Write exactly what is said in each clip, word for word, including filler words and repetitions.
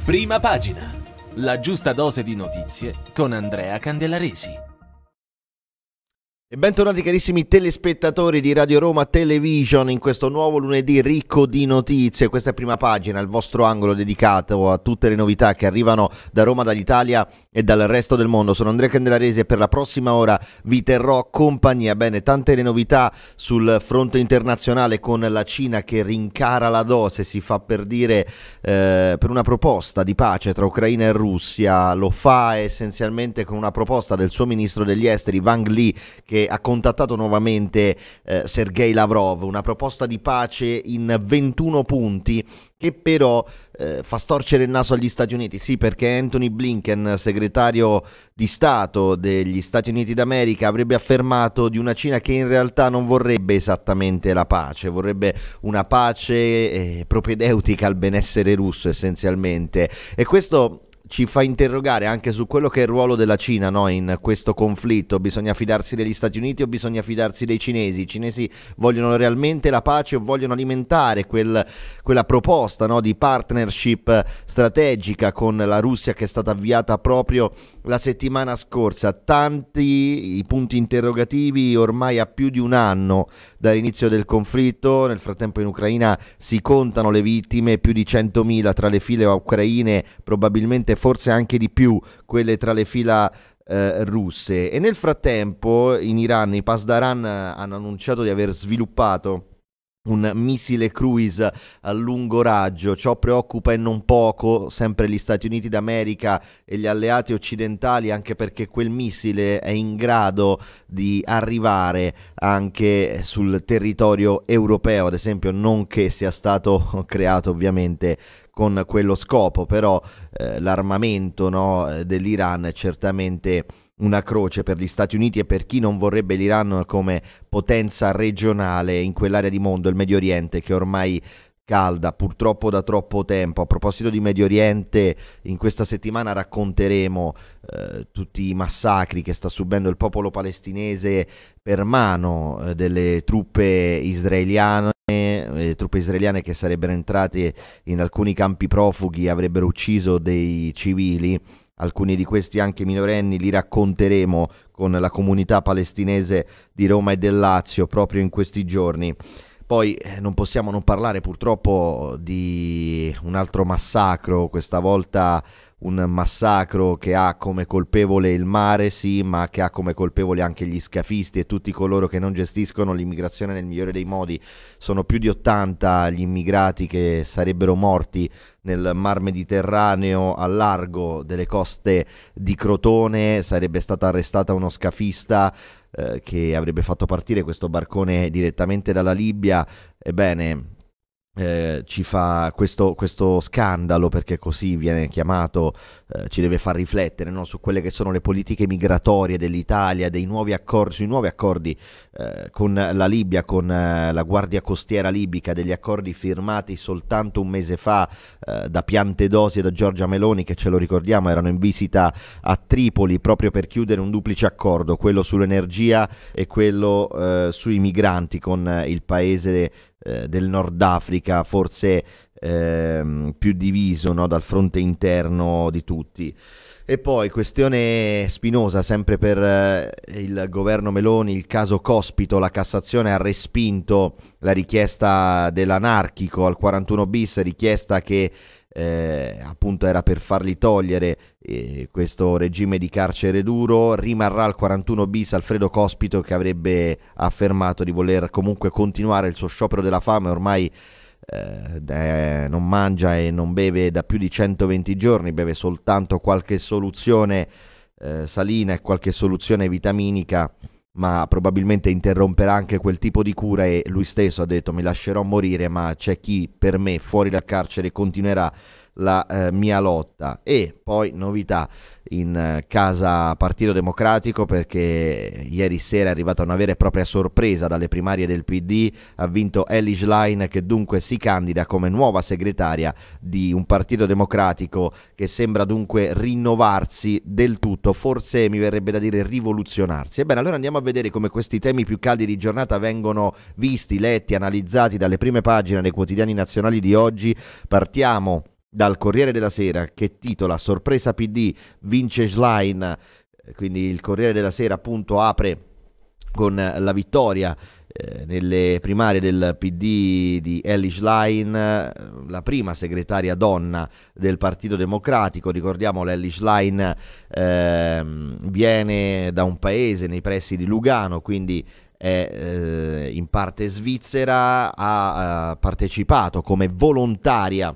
Prima pagina. La giusta dose di notizie con Andrea Candelaresi. E bentornati carissimi telespettatori di Radio Roma Television in questo nuovo lunedì ricco di notizie. Questa è Prima Pagina, il vostro angolo dedicato a tutte le novità che arrivano da Roma, dall'Italia e dal resto del mondo. Sono Andrea Candelaresi e per la prossima ora vi terrò compagnia. Bene, tante le novità sul fronte internazionale, con la Cina che rincara la dose, si fa per dire, eh, per una proposta di pace tra Ucraina e Russia. Lo fa essenzialmente con una proposta del suo ministro degli esteri Wang Yi, che ha contattato nuovamente eh, Sergei Lavrov, una proposta di pace in ventuno punti che però eh, fa storcere il naso agli Stati Uniti. Sì, perché Antony Blinken, segretario di Stato degli Stati Uniti d'America, avrebbe affermato di una Cina che in realtà non vorrebbe esattamente la pace, vorrebbe una pace eh, propedeutica al benessere russo essenzialmente, e questo ci fa interrogare anche su quello che è il ruolo della Cina, no, in questo conflitto. Bisogna fidarsi degli Stati Uniti o bisogna fidarsi dei cinesi? I cinesi vogliono realmente la pace o vogliono alimentare quel, quella proposta, no, di partnership strategica con la Russia che è stata avviata proprio la settimana scorsa? Tanti i punti interrogativi ormai a più di un anno dall'inizio del conflitto. Nel frattempo in Ucraina si contano le vittime, più di centomila tra le file ucraine, probabilmente forse anche di più quelle tra le fila eh, russe. E nel frattempo in Iran i Pasdaran hanno annunciato di aver sviluppato un missile cruise a lungo raggio. Ciò preoccupa e non poco sempre gli Stati Uniti d'America e gli alleati occidentali, anche perché quel missile è in grado di arrivare anche sul territorio europeo, ad esempio, non che sia stato creato ovviamente con quello scopo, però eh, l'armamento, no, dell'Iran è certamente una croce per gli Stati Uniti e per chi non vorrebbe l'Iran come potenza regionale in quell'area di mondo, il Medio Oriente, che ormai calda purtroppo da troppo tempo. A proposito di Medio Oriente, in questa settimana racconteremo eh, tutti i massacri che sta subendo il popolo palestinese per mano eh, delle truppe israeliane, eh, truppe israeliane che sarebbero entrate in alcuni campi profughi, avrebbero ucciso dei civili, alcuni di questi anche minorenni. Li racconteremo con la comunità palestinese di Roma e del Lazio proprio in questi giorni. Poi eh, non possiamo non parlare purtroppo di un altro massacro, questa volta un massacro che ha come colpevole il mare, sì, ma che ha come colpevole anche gli scafisti e tutti coloro che non gestiscono l'immigrazione nel migliore dei modi. Sono più di ottanta gli immigrati che sarebbero morti nel Mar Mediterraneo al largo delle coste di Crotone. Sarebbe stata arrestata uno scafista eh, che avrebbe fatto partire questo barcone direttamente dalla Libia. Ebbene, Eh, ci fa questo, questo scandalo, perché così viene chiamato, eh, ci deve far riflettere, no, su quelle che sono le politiche migratorie dell'Italia, dei nuovi accordi, sui nuovi accordi eh, con la Libia, con eh, la Guardia Costiera libica, degli accordi firmati soltanto un mese fa eh, da Piantedosi e da Giorgia Meloni, che, ce lo ricordiamo, erano in visita a Tripoli proprio per chiudere un duplice accordo, quello sull'energia e quello eh, sui migranti, con eh, il paese Eh, del Nord Africa, forse ehm, più diviso, no, dal fronte interno di tutti. E poi questione spinosa sempre per eh, il governo Meloni, il caso Cospito. La Cassazione ha respinto la richiesta dell'anarchico al quarantuno bis, richiesta che Eh, appunto era per farli togliere eh, questo regime di carcere duro. Rimarrà al quarantuno bis Alfredo Cospito, che avrebbe affermato di voler comunque continuare il suo sciopero della fame. Ormai eh, eh, non mangia e non beve da più di centoventi giorni, beve soltanto qualche soluzione eh, salina e qualche soluzione vitaminica, ma probabilmente interromperà anche quel tipo di cura, e lui stesso ha detto: mi lascerò morire, ma c'è chi per me fuori dal carcere continuerà la eh, mia lotta. E poi novità in eh, casa Partito Democratico, perché ieri sera è arrivata una vera e propria sorpresa dalle primarie del P D. Ha vinto Elly Schlein, che dunque si candida come nuova segretaria di un Partito Democratico che sembra dunque rinnovarsi del tutto, forse mi verrebbe da dire rivoluzionarsi. Ebbene, allora andiamo a vedere come questi temi più caldi di giornata vengono visti, letti, analizzati dalle prime pagine dei quotidiani nazionali di oggi. Partiamo dal Corriere della Sera, che titola "Sorpresa P D, vince Schlein", quindi il Corriere della Sera appunto apre con la vittoria eh, nelle primarie del P D di Elly Schlein, la prima segretaria donna del Partito Democratico. Ricordiamo, l'Elly Schlein eh, viene da un paese nei pressi di Lugano, quindi è eh, in parte svizzera, ha eh, partecipato come volontaria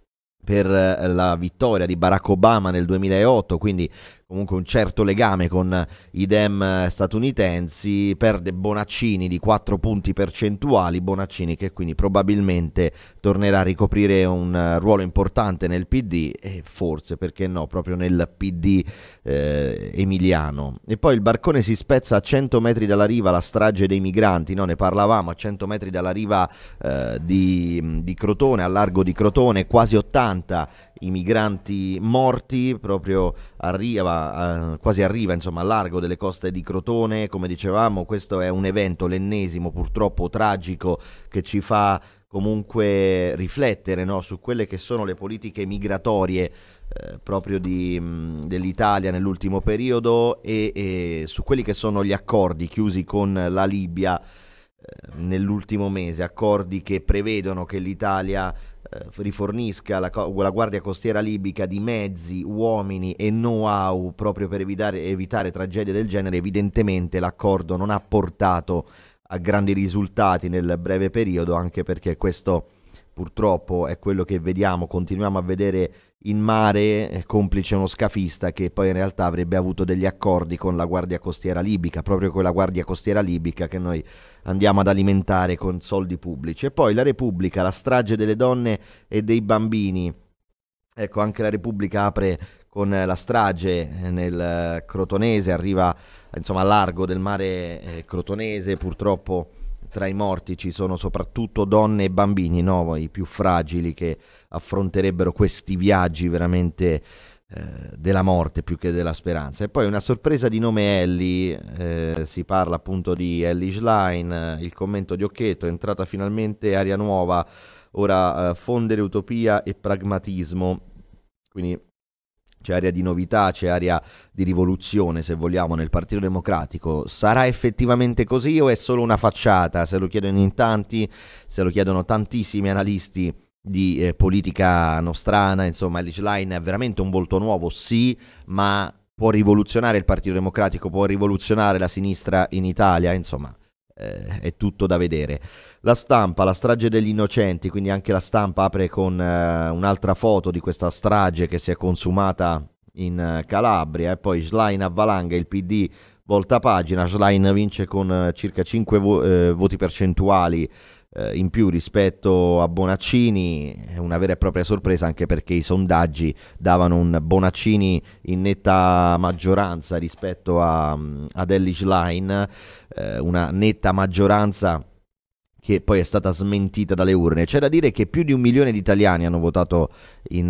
per eh, la vittoria di Barack Obama nel duemilaotto, quindi comunque un certo legame con i Dem statunitensi. Perde Bonaccini di quattro punti percentuali, Bonaccini che quindi probabilmente tornerà a ricoprire un uh, ruolo importante nel P D e forse, perché no, proprio nel P D eh, emiliano. E poi il barcone si spezza a cento metri dalla riva, la strage dei migranti, no? Ne parlavamo, a cento metri dalla riva eh, di, di Crotone, al largo di Crotone, quasi ottanta i migranti morti, proprio arriva, eh, quasi arriva insomma al largo delle coste di Crotone. Come dicevamo, questo è un evento, l'ennesimo purtroppo tragico, che ci fa comunque riflettere, no, su quelle che sono le politiche migratorie eh, proprio di, mh, dell'Italia nell'ultimo periodo e, e su quelli che sono gli accordi chiusi con la Libia eh, nell'ultimo mese, accordi che prevedono che l'Italia rifornisca la, la Guardia Costiera libica di mezzi, uomini e know-how proprio per evitare, evitare tragedie del genere. Evidentemente l'accordo non ha portato a grandi risultati nel breve periodo, anche perché questo purtroppo è quello che vediamo, continuiamo a vedere in mare, complice uno scafista che poi in realtà avrebbe avuto degli accordi con la Guardia Costiera libica, proprio quella Guardia Costiera libica che noi andiamo ad alimentare con soldi pubblici. E poi la Repubblica, la strage delle donne e dei bambini. Ecco, anche la Repubblica apre con la strage nel Crotonese, arriva insomma a largo del mare eh, crotonese. Purtroppo tra i morti ci sono soprattutto donne e bambini, no? I più fragili, che affronterebbero questi viaggi veramente eh, della morte più che della speranza. E poi una sorpresa di nome Elly, eh, si parla appunto di Elly Schlein, il commento di Occhetto: entrata finalmente aria nuova, ora eh, fondere utopia e pragmatismo. Quindi c'è aria di novità, c'è aria di rivoluzione, se vogliamo, nel Partito Democratico. Sarà effettivamente così o è solo una facciata? Se lo chiedono in tanti, se lo chiedono tantissimi analisti di eh, politica nostrana. Insomma, Elly Schlein è veramente un volto nuovo, sì, ma può rivoluzionare il Partito Democratico, può rivoluzionare la sinistra in Italia, insomma. Eh, è tutto da vedere. La Stampa, la strage degli innocenti, quindi anche la Stampa apre con eh, un'altra foto di questa strage che si è consumata in uh, Calabria. E poi Schlein a valanga, il P D volta pagina, Schlein vince con uh, circa cinque vo- eh, voti percentuali eh, in più rispetto a Bonaccini. È una vera e propria sorpresa, anche perché i sondaggi davano un Bonaccini in netta maggioranza rispetto a, ad Elly Schlein, eh, una netta maggioranza che poi è stata smentita dalle urne. C'è da dire che più di un milione di italiani hanno votato in,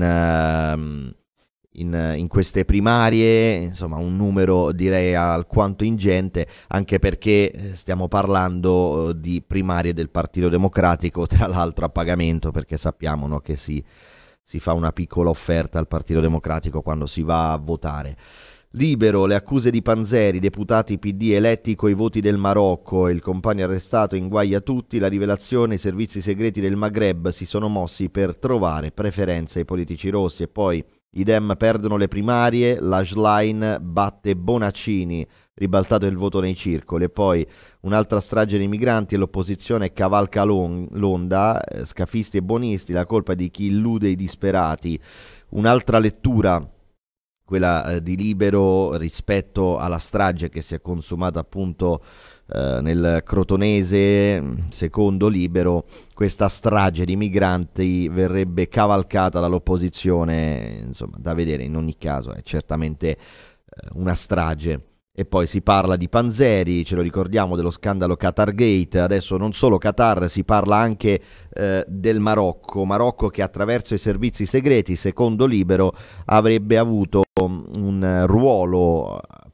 uh, in, in queste primarie, insomma un numero direi alquanto ingente, anche perché stiamo parlando di primarie del Partito Democratico, tra l'altro a pagamento, perché sappiamo, no, che si, si fa una piccola offerta al Partito Democratico quando si va a votare. Libero, le accuse di Panzeri, deputati P D eletti coi voti del Marocco, il compagno arrestato inguaia tutti, la rivelazione: i servizi segreti del Maghreb si sono mossi per trovare preferenze ai politici rossi. E poi i Dem perdono le primarie, la Schlein batte Bonaccini, ribaltato il voto nei circoli. E poi un'altra strage dei migranti e l'opposizione cavalca l'onda, eh, scafisti e bonisti, la colpa è di chi illude i disperati. Un'altra lettura, quella eh, di Libero, rispetto alla strage che si è consumata appunto eh, nel Crotonese. Secondo Libero, questa strage di migranti verrebbe cavalcata dall'opposizione, insomma, da vedere. In ogni caso è certamente eh, una strage. E poi si parla di Panzeri, ce lo ricordiamo, dello scandalo Qatargate. Adesso non solo Qatar, si parla anche eh, del Marocco. Marocco che attraverso i servizi segreti, secondo Libero, avrebbe avuto un ruolo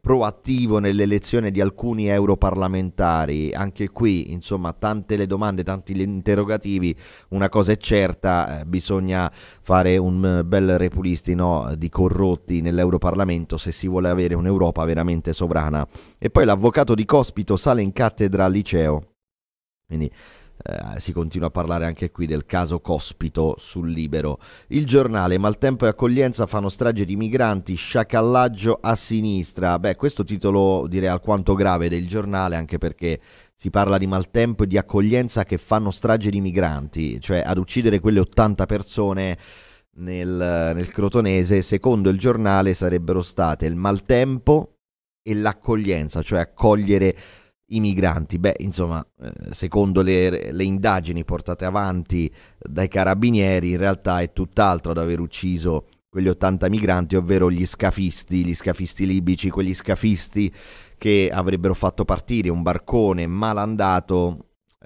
proattivo nell'elezione di alcuni europarlamentari. Anche qui, insomma, tante le domande, tanti gli interrogativi. Una cosa è certa, eh, bisogna fare un bel repulistino di corrotti nell'Europarlamento se si vuole avere un'Europa veramente sovrana. E poi l'avvocato di Cospito sale in cattedra al liceo. Quindi eh, si continua a parlare anche qui del caso Cospito sul Libero. Il Giornale: maltempo e accoglienza fanno strage di migranti, sciacallaggio a sinistra. Beh, questo titolo direi alquanto grave del Giornale, anche perché si parla di maltempo e di accoglienza che fanno strage di migranti, cioè ad uccidere quelle ottanta persone nel, nel Crotonese, secondo il Giornale sarebbero state il maltempo e l'accoglienza, cioè accogliere i migranti. Beh, insomma, eh, secondo le, le indagini portate avanti dai carabinieri, in realtà è tutt'altro ad aver ucciso quegli ottanta migranti, ovvero gli scafisti, gli scafisti libici, quegli scafisti che avrebbero fatto partire un barcone malandato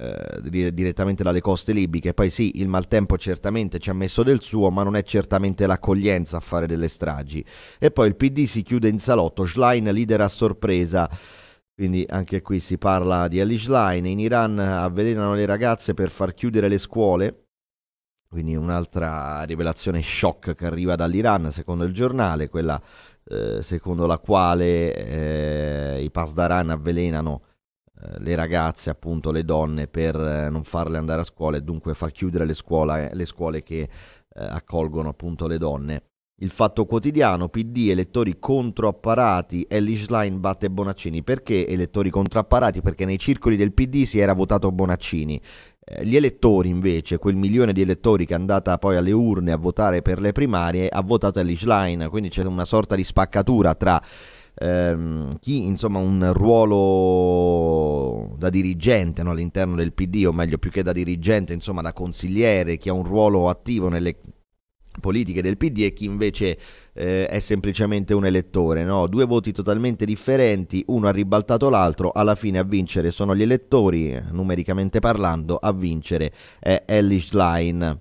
eh, direttamente dalle coste libiche. Poi sì, il maltempo certamente ci ha messo del suo, ma non è certamente l'accoglienza a fare delle stragi. E poi il P D si chiude in salotto, Schlein leader a sorpresa. Quindi anche qui si parla di Ali Schlein. In Iran avvelenano le ragazze per far chiudere le scuole. Quindi un'altra rivelazione shock che arriva dall'Iran, secondo il Giornale, quella eh, secondo la quale eh, i Pasdaran avvelenano eh, le ragazze, appunto le donne, per eh, non farle andare a scuola e dunque far chiudere le, scuola, eh, le scuole che eh, accolgono appunto le donne. Il Fatto Quotidiano: P D, elettori contro apparati, Elly Schlein batte Bonaccini. Perché elettori contro apparati? Perché nei circoli del P D si era votato Bonaccini. Eh, gli elettori invece, quel milione di elettori che è andata poi alle urne a votare per le primarie, ha votato Elly Schlein, quindi c'è una sorta di spaccatura tra ehm, chi insomma un ruolo da dirigente, no, all'interno del P D, o meglio più che da dirigente, insomma da consigliere, chi ha un ruolo attivo nelle politiche del P D, e chi invece eh, è semplicemente un elettore, no? Due voti totalmente differenti, uno ha ribaltato l'altro, alla fine a vincere sono gli elettori, numericamente parlando, a vincere è Elly Schlein.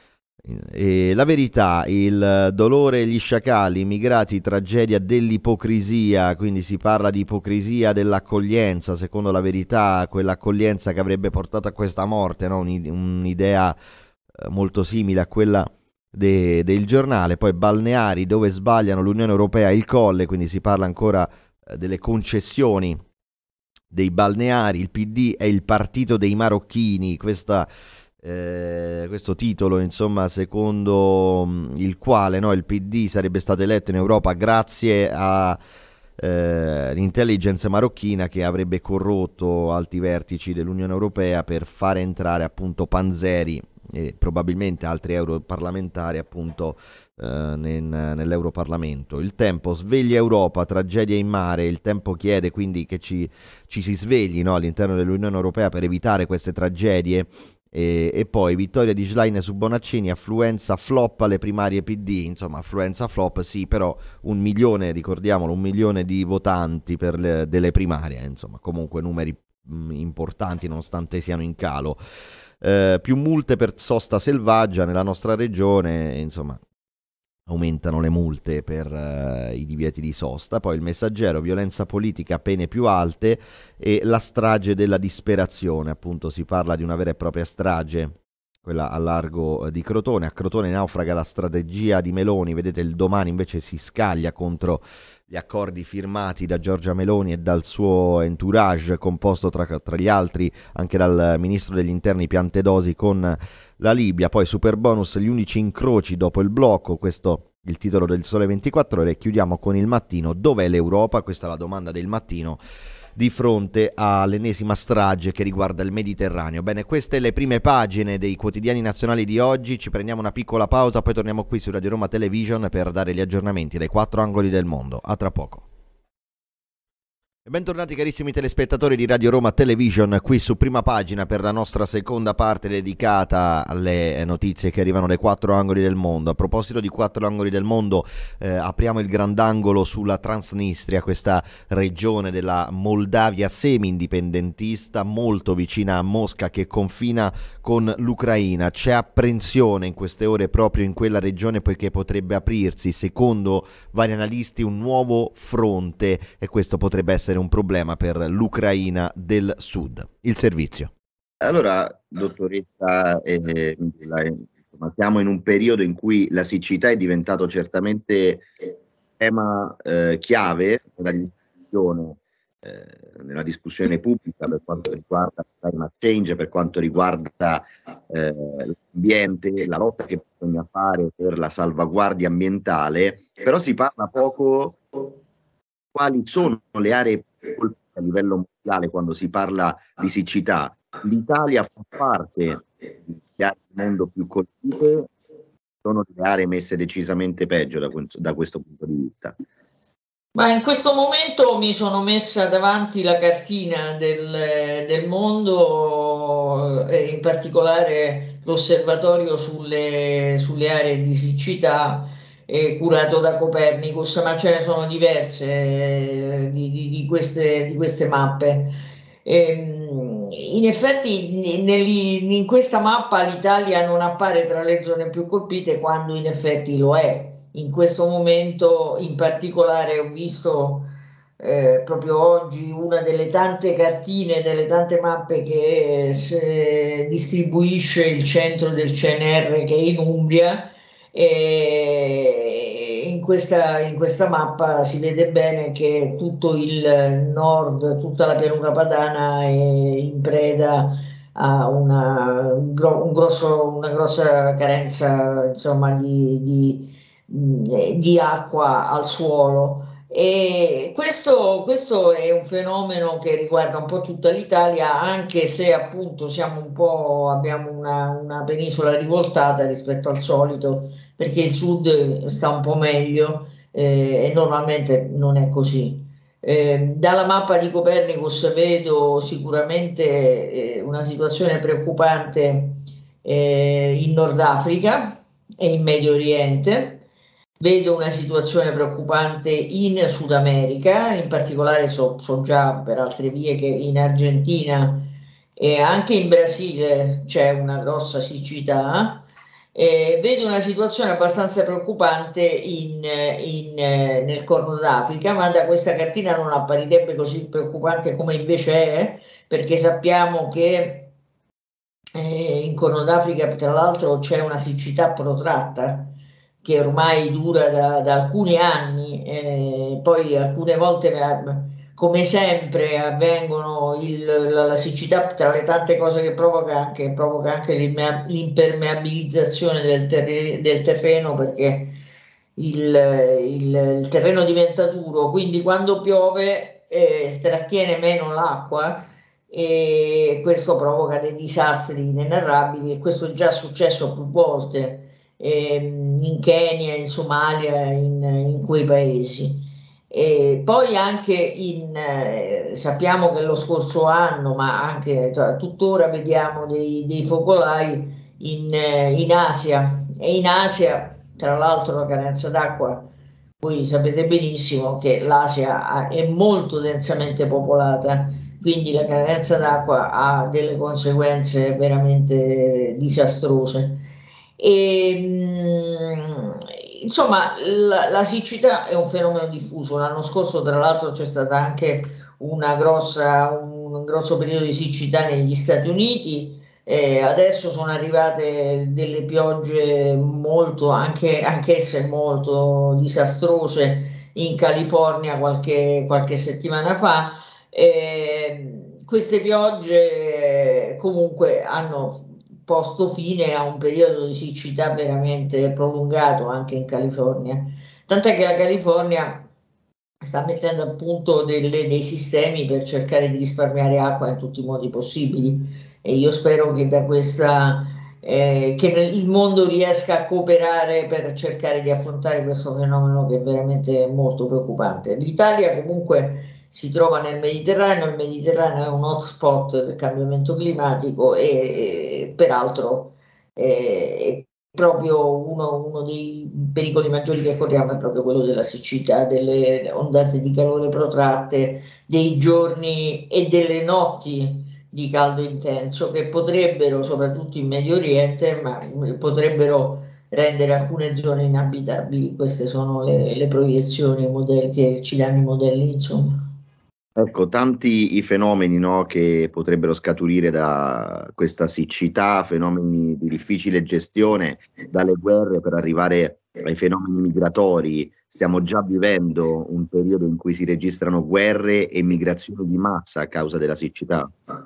E La Verità: il dolore, gli sciacalli, immigrati, tragedia dell'ipocrisia. Quindi si parla di ipocrisia dell'accoglienza, secondo La Verità, quell'accoglienza che avrebbe portato a questa morte, no? Un'idea molto simile a quella De, del Giornale. Poi balneari dove sbagliano l'Unione Europea e il Colle, quindi si parla ancora eh, delle concessioni dei balneari. Il P D è il partito dei marocchini, questa, eh, questo titolo insomma secondo mh, il quale, no, il P D sarebbe stato eletto in Europa grazie a eh, l'intelligence marocchina che avrebbe corrotto alti vertici dell'Unione Europea per fare entrare appunto Panzeri e probabilmente altri europarlamentari appunto eh, nel, nell'Europarlamento. Il Tempo: sveglia Europa, tragedia in mare. Il Tempo chiede quindi che ci, ci si svegli, no, all'interno dell'Unione Europea per evitare queste tragedie. E, e poi vittoria di Schlein su Bonaccini, affluenza flop alle primarie P D. Insomma, affluenza flop sì, però un milione, ricordiamolo, un milione di votanti per le, delle primarie, insomma comunque numeri mh, importanti nonostante siano in calo. Uh, più multe per sosta selvaggia nella nostra regione, insomma aumentano le multe per uh, i divieti di sosta. Poi il Messaggero: violenza politica, pene più alte, e la strage della disperazione, appunto si parla di una vera e propria strage, quella a largo di Crotone. A Crotone naufraga la strategia di Meloni, vedete il Domani invece si scaglia contro gli accordi firmati da Giorgia Meloni e dal suo entourage, composto tra, tra gli altri anche dal ministro degli interni Piantedosi, con la Libia. Poi super bonus, gli unici incroci dopo il blocco, questo il titolo del Sole ventiquattro Ore. Chiudiamo con Il Mattino: dov'è l'Europa? Questa è la domanda del Mattino di fronte all'ennesima strage che riguarda il Mediterraneo. Bene, queste le prime pagine dei quotidiani nazionali di oggi. Ci prendiamo una piccola pausa, poi torniamo qui su Radio Roma Television per dare gli aggiornamenti dai quattro angoli del mondo. A tra poco. Bentornati carissimi telespettatori di Radio Roma Television qui su Prima Pagina per la nostra seconda parte dedicata alle notizie che arrivano dai quattro angoli del mondo. A proposito di quattro angoli del mondo, eh, apriamo il grandangolo sulla Transnistria, questa regione della Moldavia semi-indipendentista molto vicina a Mosca che confina con l'Ucraina. C'è apprensione in queste ore proprio in quella regione poiché potrebbe aprirsi, secondo vari analisti, un nuovo fronte e questo potrebbe essere un problema per l'Ucraina del Sud. Il servizio. Allora, dottoressa, eh, la, insomma, siamo in un periodo in cui la siccità è diventato certamente tema eh, chiave nella discussione, eh, nella discussione pubblica per quanto riguarda il climate change, per quanto riguarda eh, l'ambiente, la lotta che bisogna fare per la salvaguardia ambientale, però si parla poco quali sono le aree colpite a livello mondiale quando si parla di siccità. L'Italia fa parte delle aree del mondo più colpite, sono delle aree messe decisamente peggio da, da questo punto di vista. Ma in questo momento mi sono messa davanti la cartina del, del mondo e in particolare l'osservatorio sulle, sulle aree di siccità eh, curato da Copernicus, ma ce ne sono diverse eh, di, di, di, queste, di queste mappe. E, in effetti in, in questa mappa l'Italia non appare tra le zone più colpite quando in effetti lo è. In questo momento in particolare ho visto eh, proprio oggi una delle tante cartine, delle tante mappe che eh, distribuisce il centro del C N R che è in Umbria, e in questa, in questa mappa si vede bene che tutto il nord, tutta la pianura padana è in preda a una, un grosso, una grossa carenza, insomma, di, di di acqua al suolo, e questo, questo è un fenomeno che riguarda un po' tutta l'Italia, anche se appunto siamo un po', abbiamo una, una penisola rivoltata rispetto al solito, perché il sud sta un po' meglio eh, e normalmente non è così. Eh, dalla mappa di Copernicus vedo sicuramente eh, una situazione preoccupante eh, in Nord Africa e in Medio Oriente. Vedo una situazione preoccupante in Sud America, in particolare so, so già per altre vie che in Argentina e anche in Brasile c'è una grossa siccità. Eh, vedo una situazione abbastanza preoccupante in, in, nel Corno d'Africa, ma da questa cartina non apparirebbe così preoccupante come invece è, perché sappiamo che eh, in Corno d'Africa tra l'altro c'è una siccità protratta che ormai dura da, da alcuni anni, eh, poi alcune volte, come sempre, avvengono il, la, la siccità, tra le tante cose che provoca anche, provoca anche l'impermeabilizzazione del, terre, del terreno, perché il, il, il terreno diventa duro, quindi quando piove eh, trattiene meno l'acqua, e questo provoca dei disastri inenarrabili, e questo è già successo più volte in Kenya, in Somalia, in, in quei paesi. E poi anche in, eh, sappiamo che lo scorso anno, ma anche tuttora vediamo dei, dei focolai in, in Asia, e in Asia tra l'altro la carenza d'acqua, voi sapete benissimo che l'Asia è molto densamente popolata, quindi la carenza d'acqua ha delle conseguenze veramente disastrose. E, insomma, la, la siccità è un fenomeno diffuso. L'anno scorso, tra l'altro, c'è stata anche una grossa, un, un grosso periodo di siccità negli Stati Uniti. Eh, adesso sono arrivate delle piogge molto, anche anch'esse molto disastrose in California qualche, qualche settimana fa. Eh, queste piogge comunque hanno posto fine a un periodo di siccità veramente prolungato anche in California, tant'è che la California sta mettendo a punto delle, dei sistemi per cercare di risparmiare acqua in tutti i modi possibili, e io spero che da questa eh, che il mondo riesca a cooperare per cercare di affrontare questo fenomeno che è veramente molto preoccupante. L'Italia comunque si trova nel Mediterraneo. Il Mediterraneo è un hotspot del cambiamento climatico e, e peraltro eh, è proprio uno, uno dei pericoli maggiori che corriamo è proprio quello della siccità, delle ondate di calore protratte, dei giorni e delle notti di caldo intenso che potrebbero, soprattutto in Medio Oriente, ma potrebbero rendere alcune zone inabitabili. Queste sono le, le proiezioni, i modelli che ci danno i modelli, insomma. Ecco, tanti i fenomeni, no, che potrebbero scaturire da questa siccità, fenomeni di difficile gestione, dalle guerre per arrivare ai fenomeni migratori. Stiamo già vivendo un periodo in cui si registrano guerre e migrazioni di massa a causa della siccità.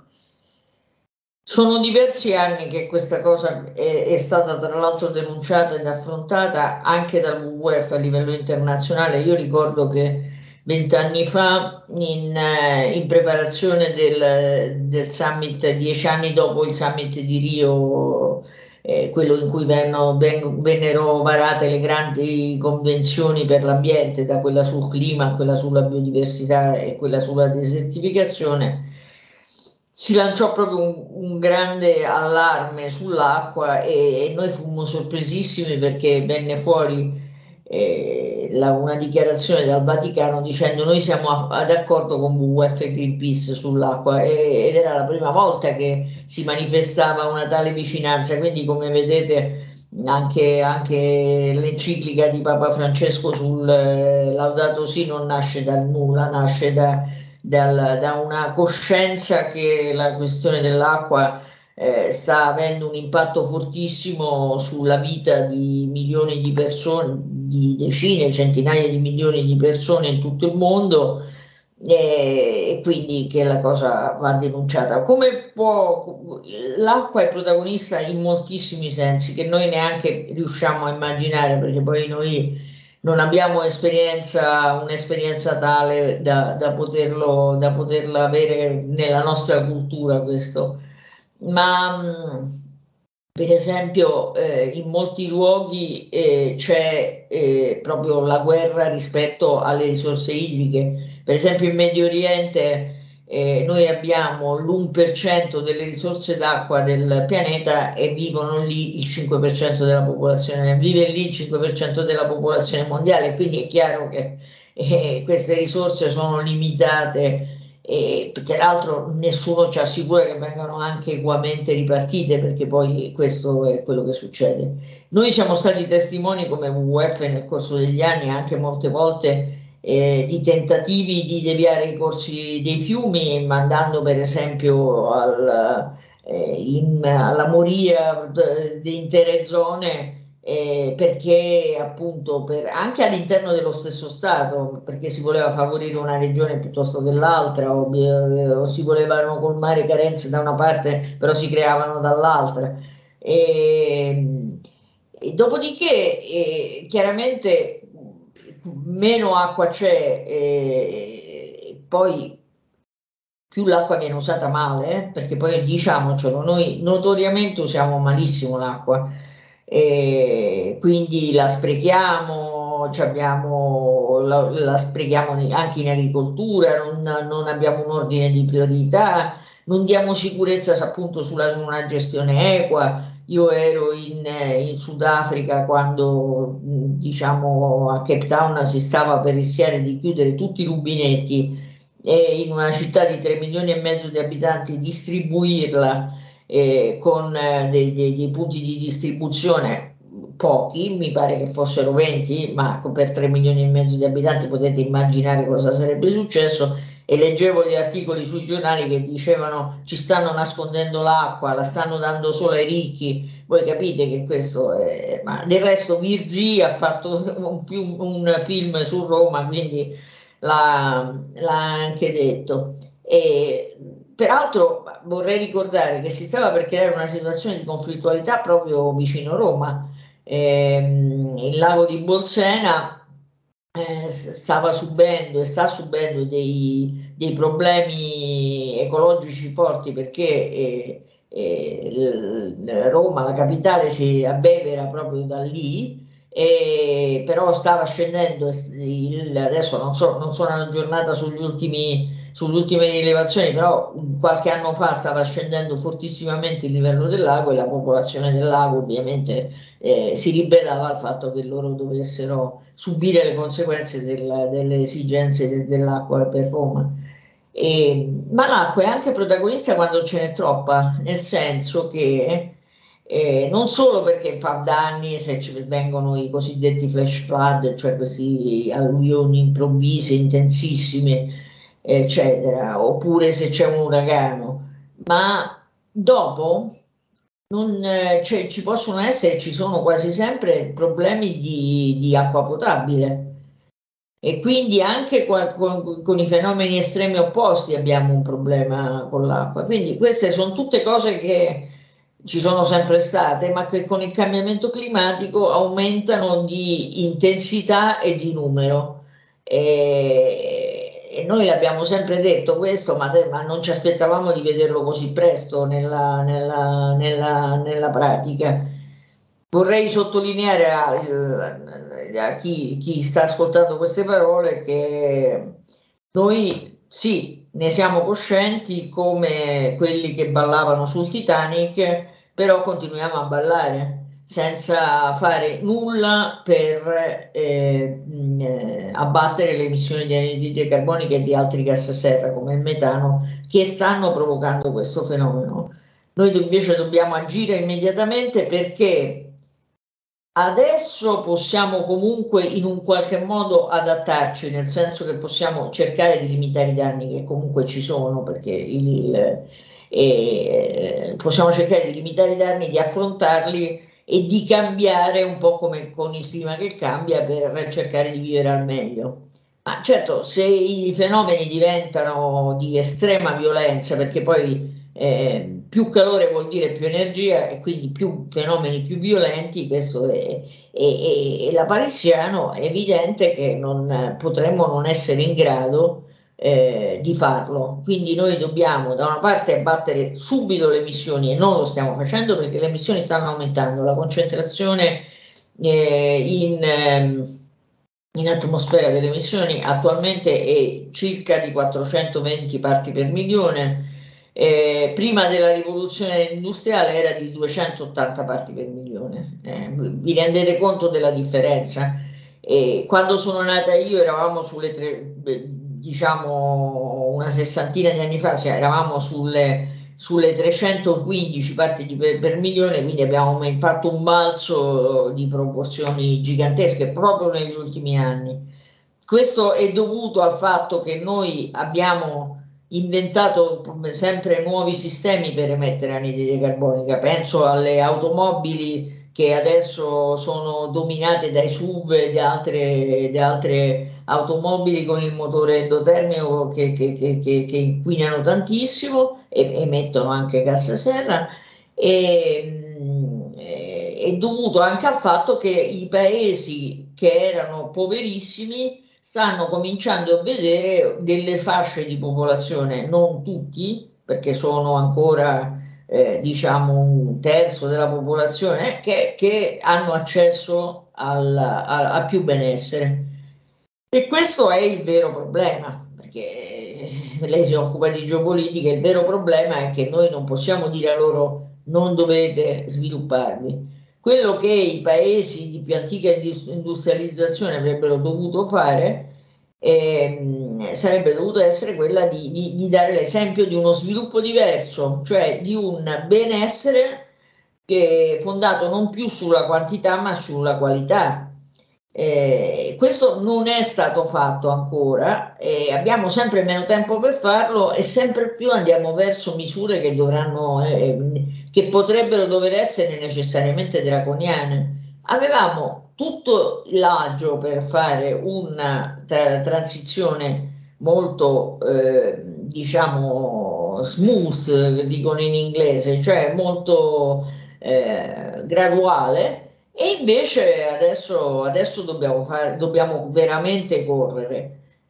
Sono diversi anni che questa cosa è, è stata tra l'altro denunciata ed affrontata anche dal W W F a livello internazionale. Io ricordo che vent'anni fa, in, in preparazione del, del summit, dieci anni dopo il summit di Rio, eh, quello in cui vennero, vennero varate le grandi convenzioni per l'ambiente, da quella sul clima, quella sulla biodiversità e quella sulla desertificazione, si lanciò proprio un, un grande allarme sull'acqua e, e noi fummo sorpresissimi perché venne fuori eh, la, una dichiarazione dal Vaticano dicendo: noi siamo a, ad accordo con W W F e Greenpeace sull'acqua, e, ed era la prima volta che si manifestava una tale vicinanza. Quindi, come vedete, anche, anche l'enciclica di Papa Francesco sul eh, Laudato Si non nasce dal nulla, nasce da, dal, da una coscienza che la questione dell'acqua Eh, sta avendo un impatto fortissimo sulla vita di milioni di persone, di decine, centinaia di milioni di persone in tutto il mondo, eh, e quindi che la cosa va denunciata. Come può, l'acqua è protagonista in moltissimi sensi che noi neanche riusciamo a immaginare, perché poi noi non abbiamo esperienza, un'esperienza tale da, da poterlo, da poterla avere nella nostra cultura questo. Ma mh, per esempio eh, in molti luoghi eh, c'è eh, proprio la guerra rispetto alle risorse idriche. Per esempio in Medio Oriente eh, noi abbiamo l'uno per cento delle risorse d'acqua del pianeta e vivono lì il cinque per cento della popolazione, vive lì il cinque per cento della popolazione mondiale, quindi è chiaro che eh, queste risorse sono limitate. E peraltro nessuno ci assicura che vengano anche equamente ripartite, perché poi questo è quello che succede. Noi siamo stati testimoni come W W F nel corso degli anni anche molte volte eh, di tentativi di deviare i corsi dei fiumi, mandando per esempio al, eh, in, alla moria di intere zone. Eh, perché appunto per, anche all'interno dello stesso Stato, perché si voleva favorire una regione piuttosto che l'altra, o, eh, o si volevano colmare carenze da una parte però si creavano dall'altra, e, e dopodiché eh, chiaramente meno acqua c'è, eh, poi più l'acqua viene usata male, eh, perché poi diciamocelo, noi notoriamente usiamo malissimo l'acqua. E quindi la sprechiamo, ci abbiamo, la, la sprechiamo anche in agricoltura, non, non abbiamo un ordine di priorità, non diamo sicurezza appunto sulla una gestione equa. Io ero in, in Sudafrica quando diciamo a Cape Town si stava per rischiare di chiudere tutti i rubinetti e in una città di tre milioni e mezzo di abitanti distribuirla Eh, con eh, dei, dei, dei punti di distribuzione pochi, mi pare che fossero venti, ma per tre milioni e mezzo di abitanti potete immaginare cosa sarebbe successo. E leggevo gli articoli sui giornali che dicevano: ci stanno nascondendo l'acqua, la stanno dando solo ai ricchi. Voi capite che questo è... Ma del resto Virzì ha fatto un film, un film su Roma, quindi l'ha, l'ha anche detto. E peraltro vorrei ricordare che si stava per creare una situazione di conflittualità proprio vicino Roma. Ehm, il lago di Bolsena eh, stava subendo e sta subendo dei, dei problemi ecologici forti, perché eh, eh, Roma, la capitale, si abbevera proprio da lì. e però stava scendendo, il, adesso non, so, non sono aggiornata sugli ultimi, sulle ultime rilevazioni, però qualche anno fa stava scendendo fortissimamente il livello del lago e la popolazione del lago ovviamente eh, si ribellava al fatto che loro dovessero subire le conseguenze del, delle esigenze de, dell'acqua per Roma. E, ma l'acqua è anche protagonista quando ce n'è troppa, nel senso che eh, non solo perché fa danni se ci vengono i cosiddetti flash flood, cioè questi alluvioni improvvise, intensissime, eccetera, oppure se c'è un uragano, ma dopo non, eh, cioè, ci possono essere, ci sono quasi sempre problemi di, di acqua potabile. E quindi anche qua, con, con i fenomeni estremi opposti abbiamo un problema con l'acqua. Quindi queste sono tutte cose che ci sono sempre state, ma che con il cambiamento climatico aumentano di intensità e di numero. E, e noi l'abbiamo sempre detto questo, ma, ma non ci aspettavamo di vederlo così presto nella, nella, nella, nella pratica. Vorrei sottolineare a, a chi, chi sta ascoltando queste parole che noi sì, ne siamo coscienti come quelli che ballavano sul Titanic, però continuiamo a ballare senza fare nulla per eh, mh, abbattere le emissioni di anidride carbonica e di altri gas serra come il metano che stanno provocando questo fenomeno. Noi invece dobbiamo agire immediatamente perché adesso possiamo comunque in un qualche modo adattarci, nel senso che possiamo cercare di limitare i danni che comunque ci sono, perché il, eh, possiamo cercare di limitare i danni, di affrontarli e di cambiare un po' come con il clima che cambia per cercare di vivere al meglio. Ma certo, se i fenomeni diventano di estrema violenza, perché poi eh, più calore vuol dire più energia e quindi più fenomeni più violenti, questo è, è, è lapalissiano, è evidente che non potremmo non essere in grado eh, di farlo. Quindi noi dobbiamo da una parte abbattere subito le emissioni e non lo stiamo facendo perché le emissioni stanno aumentando, la concentrazione eh, in... Ehm, in atmosfera delle emissioni attualmente è circa di quattrocentoventi parti per milione, eh, prima della rivoluzione industriale era di duecentottanta parti per milione. Eh, vi rendete conto della differenza? Eh, quando sono nata io eravamo sulle tre, diciamo una sessantina di anni fa, cioè eravamo sulle sulle trecentoquindici parti di per, per milione, quindi abbiamo fatto un balzo di proporzioni gigantesche proprio negli ultimi anni. Questo è dovuto al fatto che noi abbiamo inventato sempre nuovi sistemi per emettere anidride carbonica. Penso alle automobili che adesso sono dominate dai S U V e di altre, di altre automobili con il motore endotermico che, che, che, che inquinano tantissimo e emettono anche gas serra, e, è dovuto anche al fatto che i paesi che erano poverissimi stanno cominciando a vedere delle fasce di popolazione, non tutti, perché sono ancora eh, diciamo un terzo della popolazione, che, che hanno accesso al, a, a più benessere. E questo è il vero problema, perché lei si occupa di geopolitica, il vero problema è che noi non possiamo dire a loro non dovete svilupparvi. Quello che i paesi di più antica industrializzazione avrebbero dovuto fare eh, sarebbe dovuto essere quella di, di, di dare l'esempio di uno sviluppo diverso, cioè di un benessere che fondato non più sulla quantità ma sulla qualità. Eh, questo non è stato fatto ancora, eh, abbiamo sempre meno tempo per farlo e sempre più andiamo verso misure che dovranno, eh, che potrebbero dover essere necessariamente draconiane. Avevamo tutto l'agio per fare una tra- transizione molto, eh, diciamo, smooth, dicono in inglese, cioè molto eh, graduale. E invece adesso, adesso dobbiamo, fare, dobbiamo veramente correre.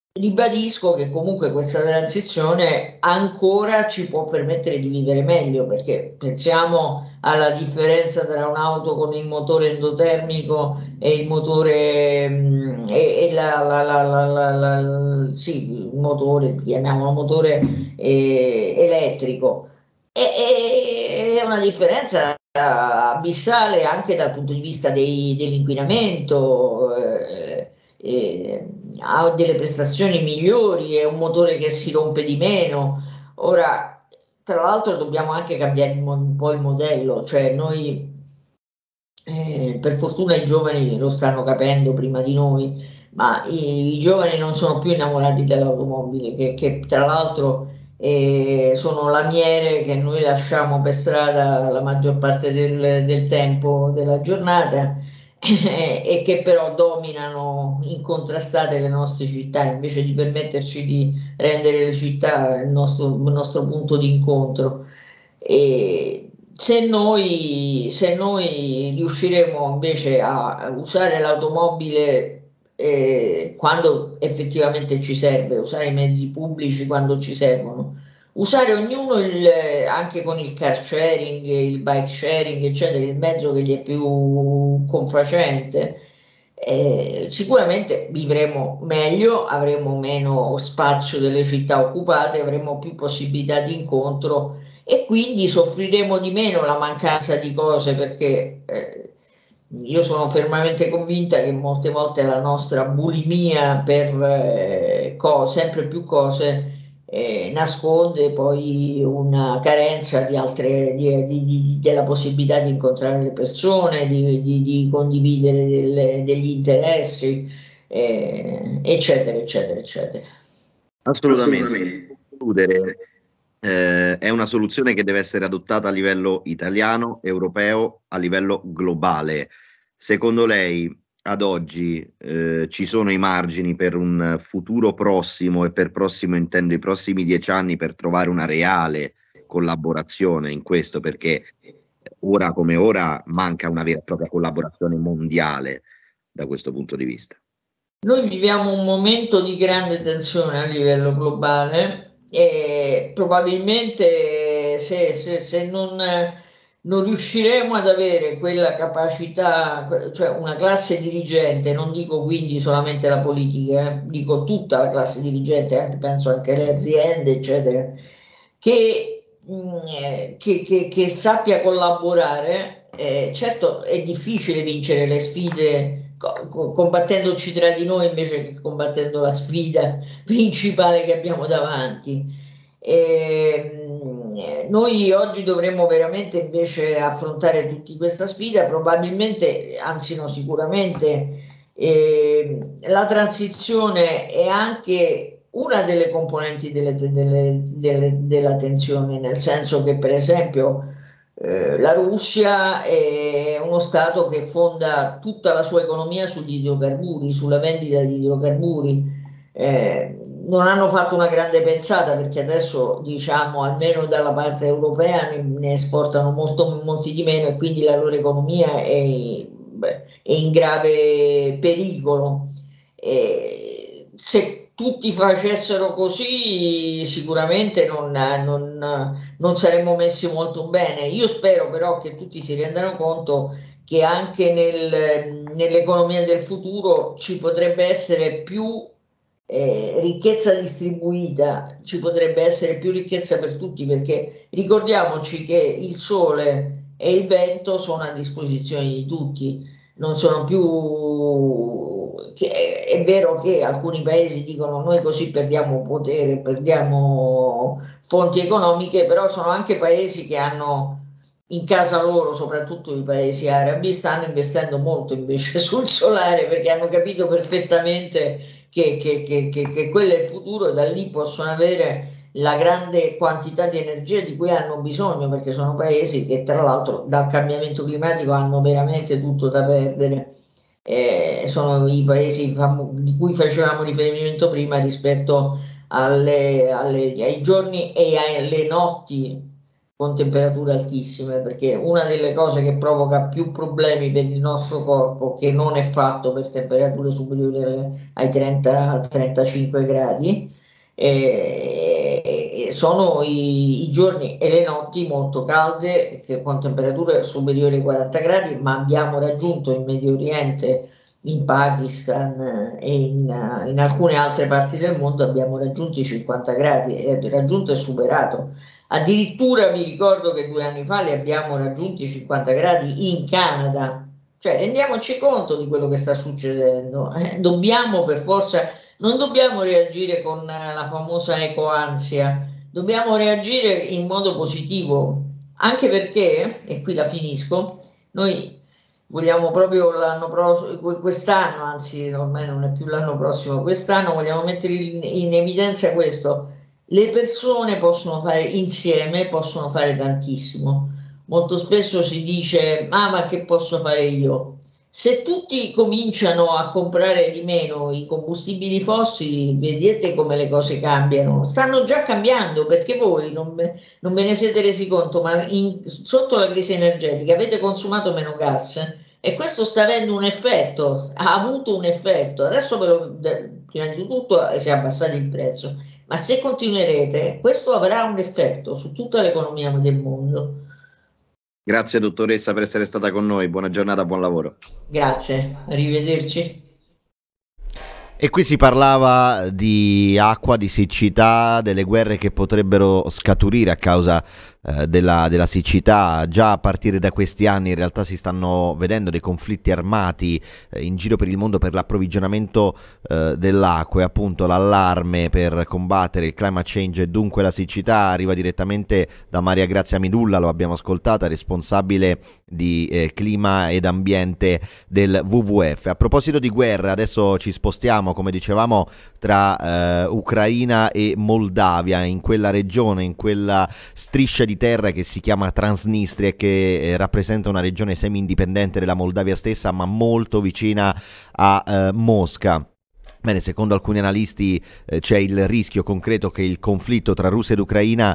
ribadisco che comunque questa transizione ancora ci può permettere di vivere meglio, perché pensiamo alla differenza tra un'auto con il motore endotermico e il motore mh, e, e la, la, la, la, la, la- sì, il motore, chiamiamolo motore eh, elettrico. E, e- è una differenza abissale anche dal punto di vista dei- dell'inquinamento. eh, eh, Ha delle prestazioni migliori, è un motore che si rompe di meno. Ora, tra l'altro, dobbiamo anche cambiare un mo- un po' il modello, cioè noi, eh, per fortuna i giovani lo stanno capendo prima di noi, ma i, i giovani non sono più innamorati dell'automobile, che, che tra l'altro eh, sono lamiere che noi lasciamo per strada la maggior parte del, del tempo della giornata e che però dominano incontrastate le nostre città, invece di permetterci di rendere le città il nostro, il nostro punto di incontro. E se noi, se noi riusciremo invece a usare l'automobile eh, quando effettivamente ci serve, usare i mezzi pubblici quando ci servono, usare ognuno il, anche con il car sharing, il bike sharing, eccetera, il mezzo che gli è più confacente, eh, sicuramente vivremo meglio, avremo meno spazio delle città occupate, avremo più possibilità di incontro e quindi soffriremo di meno la mancanza di cose perché eh, io sono fermamente convinta che molte volte la nostra bulimia per eh, co- sempre più cose eh, nasconde poi una carenza di altre, di- di- di- della possibilità di incontrare le persone, di, di- di condividere delle- degli interessi, eh, eccetera, eccetera, eccetera. Assolutamente. Per concludere, eh, è una soluzione che deve essere adottata a livello italiano, europeo, a livello globale. Secondo lei, ad oggi, eh, ci sono i margini per un futuro prossimo, e per prossimo intendo i prossimi dieci anni, per trovare una reale collaborazione in questo? Perché ora come ora manca una vera e propria collaborazione mondiale da questo punto di vista. Noi viviamo un momento di grande tensione a livello globale e probabilmente se, se- se non, non riusciremo ad avere quella capacità, cioè una classe dirigente, non dico quindi solamente la politica, eh, dico tutta la classe dirigente, anche, penso anche alle aziende, eccetera, che, mh, eh, che- che- che sappia collaborare. Eh, certo è difficile vincere le sfide co- co- combattendoci tra di noi invece che combattendo la sfida principale che abbiamo davanti. E, mh, noi oggi dovremmo veramente invece affrontare tutta questa sfida, probabilmente, anzi no, sicuramente eh, la transizione è anche una delle componenti delle- delle- delle- della tensione, nel senso che per esempio eh, la Russia è uno Stato che fonda tutta la sua economia sugli idrocarburi, sulla vendita di idrocarburi. Eh, non hanno fatto una grande pensata perché adesso, diciamo, almeno dalla parte europea ne, ne esportano molto, molti di meno e quindi la loro economia è, beh, è in grave pericolo. Eh, se tutti facessero così, sicuramente non, non non saremmo messi molto bene. Io spero però che tutti si rendano conto che anche nel- nell'economia del futuro ci potrebbe essere più eh, ricchezza distribuita, ci potrebbe essere più ricchezza per tutti, perché ricordiamoci che il sole e il vento sono a disposizione di tutti, non sono più... che- è vero che alcuni paesi dicono noi così perdiamo potere, perdiamo fonti economiche, però sono anche paesi che hanno in casa loro, soprattutto i paesi arabi, stanno investendo molto invece sul solare perché hanno capito perfettamente che, che, che, che, che quello è il futuro e da lì possono avere la grande quantità di energia di cui hanno bisogno, perché sono paesi che tra l'altro dal cambiamento climatico hanno veramente tutto da perdere. Eh, sono i paesi famo- di cui facevamo riferimento prima rispetto alle- alle- ai giorni e alle notti con temperature altissime, perché una delle cose che provoca più problemi per il nostro corpo, che non è fatto per temperature superiori ai trenta trentacinque gradi, eh, sono i, i giorni e le notti molto calde, che con temperature superiori ai quaranta gradi, ma abbiamo raggiunto in Medio Oriente, in Pakistan e in, in alcune altre parti del mondo abbiamo raggiunto i cinquanta gradi, è raggiunto e superato. Addirittura vi ricordo che due anni fa li abbiamo raggiunti i cinquanta gradi in Canada. Cioè, rendiamoci conto di quello che sta succedendo. Eh, dobbiamo per forza, non dobbiamo reagire con la famosa ecoansia, dobbiamo reagire in modo positivo, anche perché, e qui la finisco, noi vogliamo proprio l'anno prossimo, quest'anno, anzi ormai non è più l'anno prossimo, quest'anno vogliamo mettere in, in evidenza questo: le persone possono fare insieme, possono fare tantissimo. Molto spesso si dice, ah, ma che posso fare io? Se tutti cominciano a comprare di meno i combustibili fossili, vedete come le cose cambiano. Stanno già cambiando, perché voi non, non ve ne siete resi conto, ma in, sotto la crisi energetica avete consumato meno gas e questo sta avendo un effetto, ha avuto un effetto. Adesso però, prima di tutto si è abbassato il prezzo, ma se continuerete, questo avrà un effetto su tutta l'economia del mondo. Grazie dottoressa per essere stata con noi, buona giornata, buon lavoro. Grazie, arrivederci. E qui si parlava di acqua, di siccità, delle guerre che potrebbero scaturire a causa eh, della, della siccità. Già a partire da questi anni in realtà si stanno vedendo dei conflitti armati eh, in giro per il mondo per l'approvvigionamento eh, dell'acqua, e appunto l'allarme per combattere il climate change e dunque la siccità arriva direttamente da Maria Grazia Minulla, lo abbiamo ascoltata, responsabile di eh, clima ed ambiente del W W F. A proposito di guerra, adesso ci spostiamo, come dicevamo, tra eh, Ucraina e Moldavia, in quella regione, in quella striscia di terra che si chiama Transnistria e che eh, rappresenta una regione semi-indipendente della Moldavia stessa, ma molto vicina a eh, Mosca. Bene, secondo alcuni analisti eh, c'è il rischio concreto che il conflitto tra Russia ed Ucraina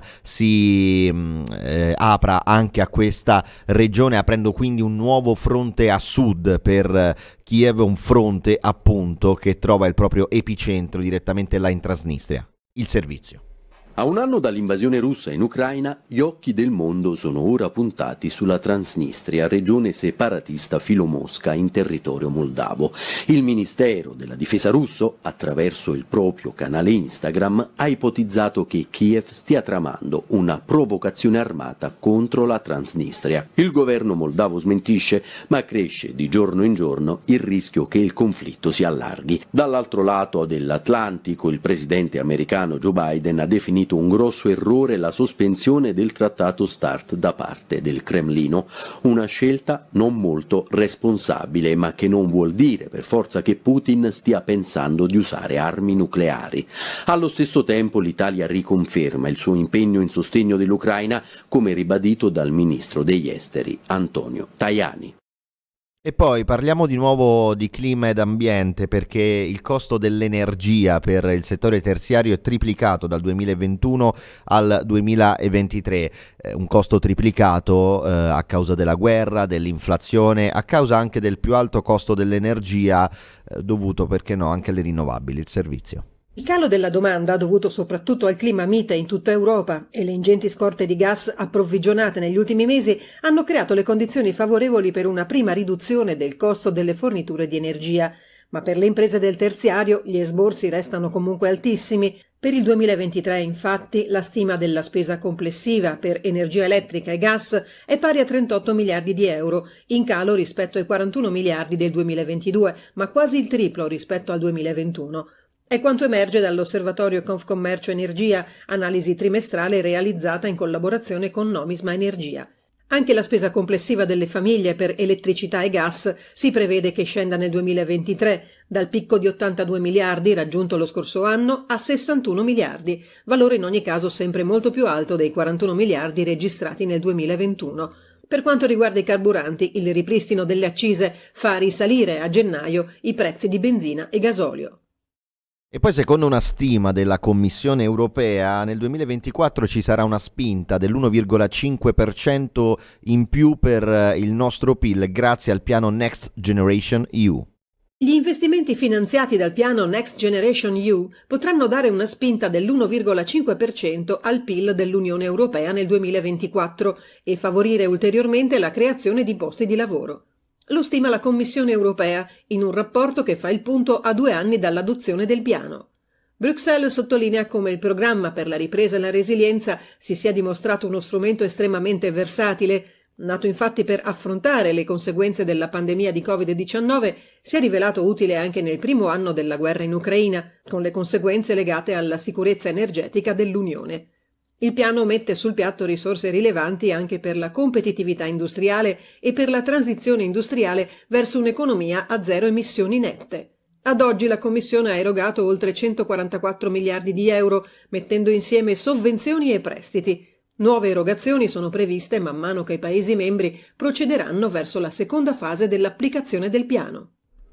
si mh, eh, apra anche a questa regione, aprendo quindi un nuovo fronte a sud per eh, Kiev, un fronte appunto che trova il proprio epicentro direttamente là in Transnistria. Il servizio. A un anno dall'invasione russa in Ucraina, gli occhi del mondo sono ora puntati sulla Transnistria, regione separatista filo Mosca in territorio moldavo. Il Ministero della Difesa russo, attraverso il proprio canale Instagram, ha ipotizzato che Kiev stia tramando una provocazione armata contro la Transnistria. Il governo moldavo smentisce, ma cresce di giorno in giorno il rischio che il conflitto si allarghi. Dall'altro lato dell'Atlantico, il presidente americano Joe Biden ha definito un grosso errore la sospensione del trattato START da parte del Cremlino, una scelta non molto responsabile, ma che non vuol dire per forza che Putin stia pensando di usare armi nucleari. Allo stesso tempo l'Italia riconferma il suo impegno in sostegno dell'Ucraina, come ribadito dal ministro degli esteri Antonio Tajani. E poi parliamo di nuovo di clima ed ambiente, perché il costo dell'energia per il settore terziario è triplicato dal duemilaventuno al duemilaventitré, eh, un costo triplicato eh, a causa della guerra, dell'inflazione, a causa anche del più alto costo dell'energia eh, dovuto, perché no, anche alle rinnovabili. Il servizio. Il calo della domanda, dovuto soprattutto al clima mite in tutta Europa e le ingenti scorte di gas approvvigionate negli ultimi mesi, hanno creato le condizioni favorevoli per una prima riduzione del costo delle forniture di energia. Ma per le imprese del terziario gli esborsi restano comunque altissimi. Per il duemilaventitré, infatti, la stima della spesa complessiva per energia elettrica e gas è pari a trentotto miliardi di euro, in calo rispetto ai quarantuno miliardi del duemilaventidue, ma quasi il triplo rispetto al duemilaventuno. È quanto emerge dall'osservatorio Confcommercio Energia, analisi trimestrale realizzata in collaborazione con Nomisma Energia. Anche la spesa complessiva delle famiglie per elettricità e gas si prevede che scenda nel duemilaventitré, dal picco di ottantadue miliardi raggiunto lo scorso anno a sessantuno miliardi, valore in ogni caso sempre molto più alto dei quarantuno miliardi registrati nel duemilaventuno. Per quanto riguarda i carburanti, il ripristino delle accise fa risalire a gennaio i prezzi di benzina e gasolio. E poi secondo una stima della Commissione europea nel duemilaventiquattro ci sarà una spinta dell'uno virgola cinque per cento in più per il nostro P I L grazie al piano Next Generation E U. Gli investimenti finanziati dal piano Next Generation E U potranno dare una spinta dell'uno virgola cinque per cento al P I L dell'Unione Europea nel duemilaventiquattro e favorire ulteriormente la creazione di posti di lavoro. Lo stima la Commissione europea in un rapporto che fa il punto a due anni dall'adozione del piano. Bruxelles sottolinea come il programma per la ripresa e la resilienza si sia dimostrato uno strumento estremamente versatile. Nato infatti per affrontare le conseguenze della pandemia di covid diciannove, si è rivelato utile anche nel primo anno della guerra in Ucraina, con le conseguenze legate alla sicurezza energetica dell'Unione. Il piano mette sul piatto risorse rilevanti anche per la competitività industriale e per la transizione industriale verso un'economia a zero emissioni nette. Ad oggi la Commissione ha erogato oltre centoquarantaquattro miliardi di euro, mettendo insieme sovvenzioni e prestiti. Nuove erogazioni sono previste man mano che i Paesi membri procederanno verso la seconda fase dell'applicazione del piano.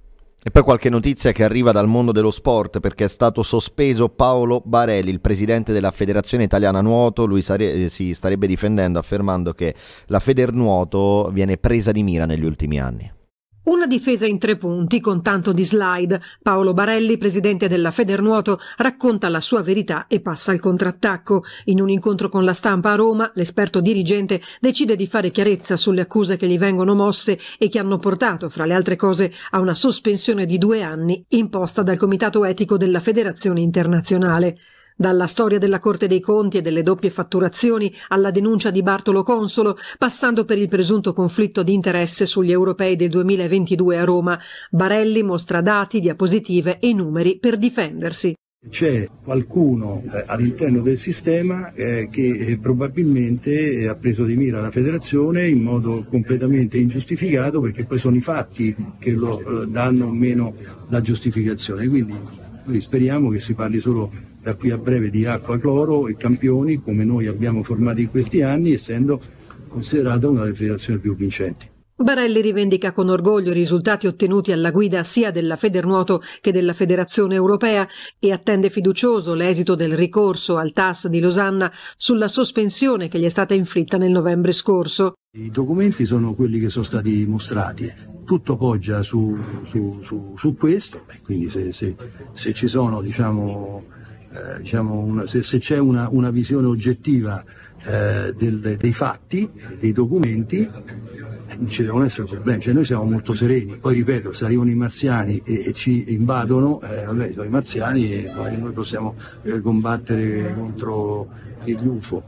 E poi qualche notizia che arriva dal mondo dello sport, perché è stato sospeso Paolo Barelli, il presidente della Federazione Italiana Nuoto. Lui sare- si starebbe difendendo affermando che la Federnuoto viene presa di mira negli ultimi anni. Una difesa in tre punti con tanto di slide. Paolo Barelli, presidente della Federnuoto, racconta la sua verità e passa al contrattacco. In un incontro con la stampa a Roma, l'esperto dirigente decide di fare chiarezza sulle accuse che gli vengono mosse e che hanno portato, fra le altre cose, a una sospensione di due anni imposta dal Comitato Etico della Federazione Internazionale. Dalla storia della Corte dei Conti e delle doppie fatturazioni alla denuncia di Bartolo Consolo, passando per il presunto conflitto di interesse sugli europei del duemilaventidue a Roma, Barelli mostra dati, diapositive e numeri per difendersi. C'è qualcuno eh, all'interno del sistema eh, che eh, probabilmente eh, ha preso di mira la federazione in modo completamente ingiustificato, perché poi sono i fatti che lo eh, danno o meno la giustificazione. Quindi noi speriamo che si parli solo da qui a breve di acqua, cloro e campioni, come noi abbiamo formato in questi anni, essendo considerata una delle federazioni più vincenti. Barelli rivendica con orgoglio i risultati ottenuti alla guida sia della Federnuoto che della Federazione Europea e attende fiducioso l'esito del ricorso al T A S di Losanna sulla sospensione che gli è stata inflitta nel novembre scorso. I documenti sono quelli che sono stati mostrati, tutto poggia su, su, su, su questo, quindi se, se, se ci sono, diciamo, eh, diciamo una, se, se c'è una, una visione oggettiva eh, del, dei fatti, dei documenti, non ci devono essere problemi, cioè noi siamo molto sereni. Poi ripeto, se arrivano i marziani e, e ci invadono, eh, vabbè, sono i marziani e poi noi possiamo eh, combattere contro gli U F O.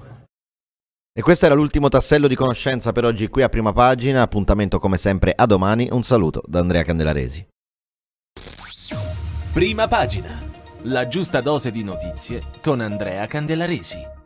E questo era l'ultimo tassello di conoscenza per oggi qui a Prima Pagina. Appuntamento come sempre a domani. Un saluto da Andrea Candelaresi. Prima Pagina, la giusta dose di notizie con Andrea Candelaresi.